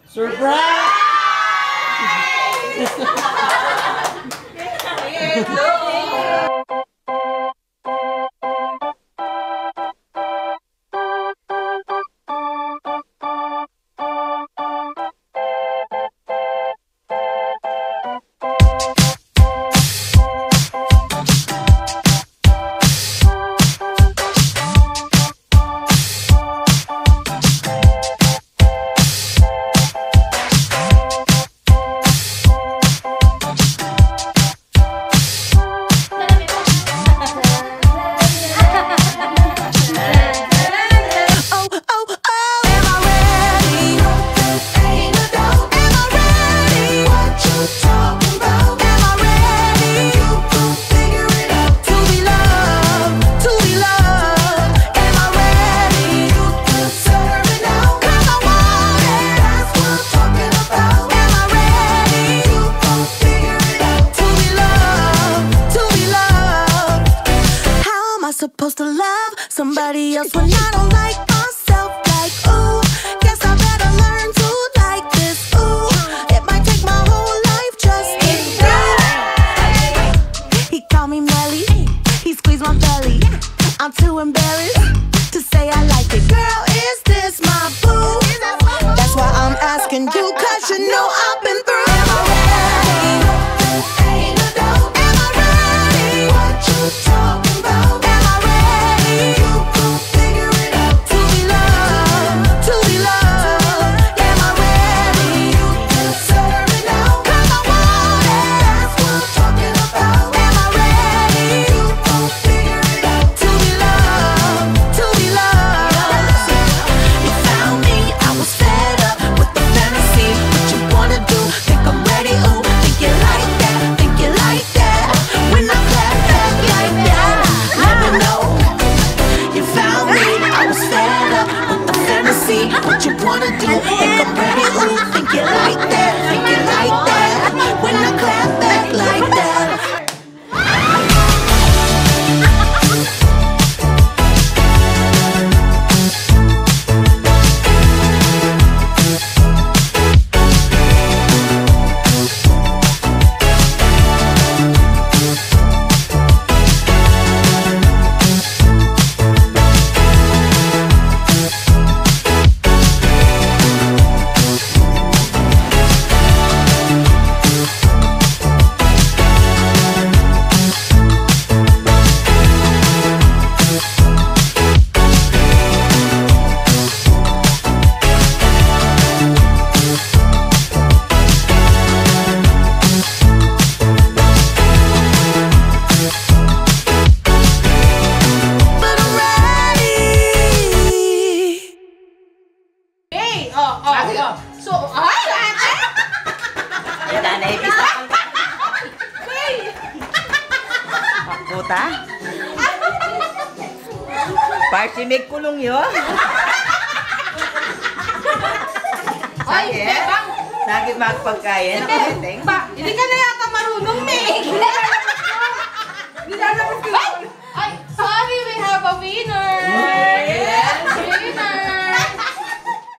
Surprise! Supposed to love somebody else when I don't like myself. Like, ooh, guess I better learn to like this. Ooh, it might take my whole life just to do. He called me Melly, he squeezed my belly. I'm too embarrassed to say I like it. Girl, is this my boo? That's why I'm asking you, cause you know I've been through. Am I ready? Am I ready? What you talking about? What you wanna do? Think I'm ready? Ooh, think you like that? Think you like that? When I clap back like that. So, ay! Yan na ibig. Puta. Party may kulong yun. Sakit. Sakit magpagkaya. Hindi ka na yata marunong, Meg. Ay, sorry, we have a winner.